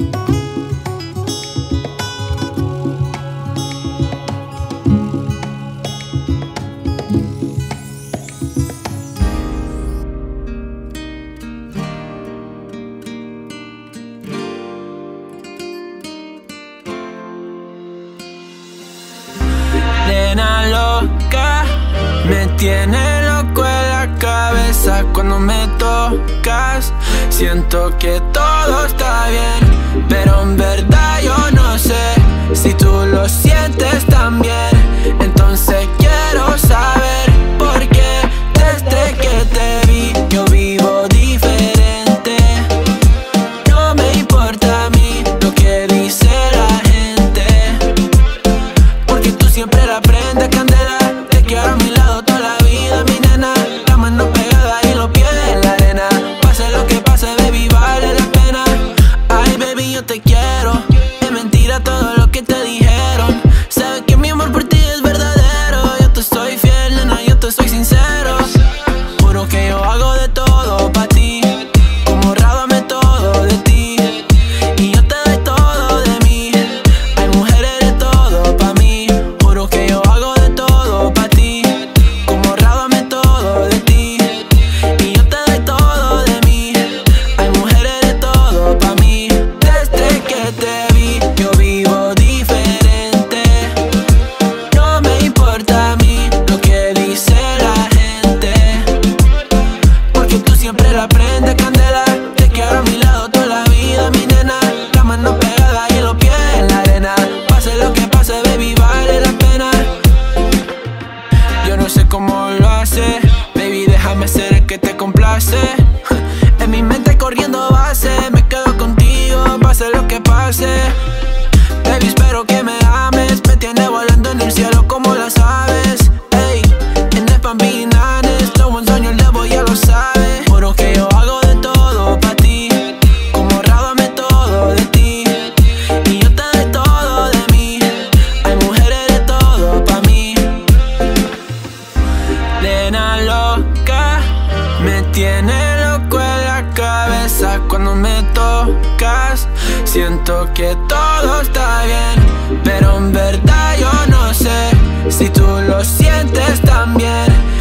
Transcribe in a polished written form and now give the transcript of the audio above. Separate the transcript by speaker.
Speaker 1: Nena loca, me tiene loco en la cabeza cuando me tocas. Siento que todo está bien, pero en verdad yo no sé si tú lo sientes también. Entonces quiero saber por qué desde que te vi yo vivo diferente. No me importa a mí lo que dice la gente, porque tú siempre la prendes candela. Te quiero a mi lado toda la vida, mi nena. La mano pegada y los pies en la arena. Pase lo que pase, baby, vale la pena. Ay, baby, yo te quiero. Es mentira todo lo que te dijeron. Sabes que mi amor por ti es verdadero. Yo te soy fiel, nena, yo te soy sincero. Juro que yo hago de todo pa' ti, como rábame todo de ti, y yo te doy todo de mí. Ay, mujer, eres todo pa' mí. Juro que yo hago de todo pa' ti, como rábame todo de ti, y yo te doy todo de mí. Ay, mujer, eres todo pa' mí. Desde que te vi yo vivo diferente. No me importa a mí lo que dice la gente, porque tú siempre la prendes candela. Te quiero a mi lado toda la vida, mi nena. La mano pegada y los pies en la arena. Pase lo que pase, baby, vale la pena. Yo no sé cómo lo hace, baby, déjame ser el que te complace. En mi mente corriendo base, me quedo contigo, pase lo que pase. Baby, espero que me ames, me tiene volando en el cielo como las aves. Ey, en el Bambinanes, no buen sueño el debo, ya lo sabe. Juro que yo hago de todo pa' ti, como rábame todo de ti, y yo te doy todo de mí. Ay, mujer, eres todo pa' mí. Nena loca, me tiene loco en la cabeza cuando me tocas. Siento que todo está bien, pero en verdad yo no sé si tú lo sientes también.